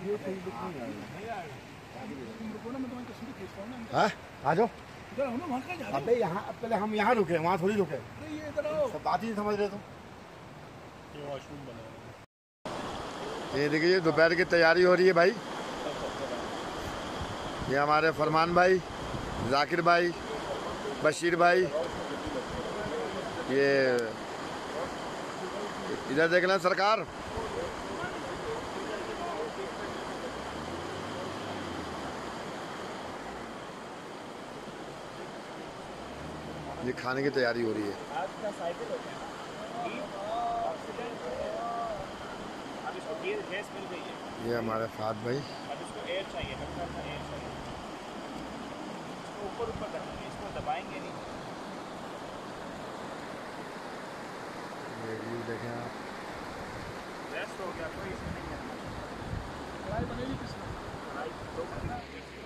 हाँ आ जाओ। अबे यहाँ पहले हम यहाँ रुके, वहाँ थोड़ी रुके। सब बात ही नहीं समझ रहे तुम। ये देखिए दोपहर की तैयारी हो रही है भाई। ये हमारे फरमान भाई, जाकिर भाई, बशीर भाई, ये इधर देख लें सरकार। ये खाने की तैयारी हो रही है। ये हमारे फाद भाई। ऊपर करेंगे, इसको दबाएंगे नहीं। ये व्यू देखें आप। रेस्ट हो गया, कोई इसमें नहीं है। कढ़ाई बनेगी किसमें? कढ़ाई दो बनेगी।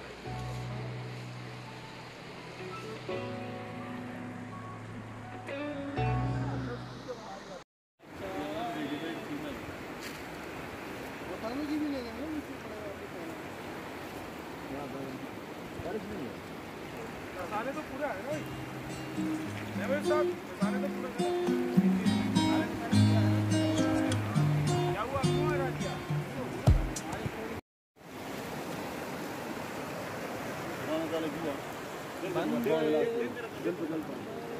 बताने की भी नहीं है ना, मसाले तो पूरा है ना नवीन साहब, मसाले तो पूरा है। क्या हुआ, क्यों हरा दिया? जल्द